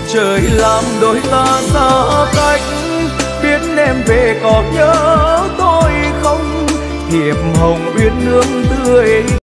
trời làm đôi ta xa cách, biết em về có nhớ tôi không? Thiệp hồng uyên ương tươi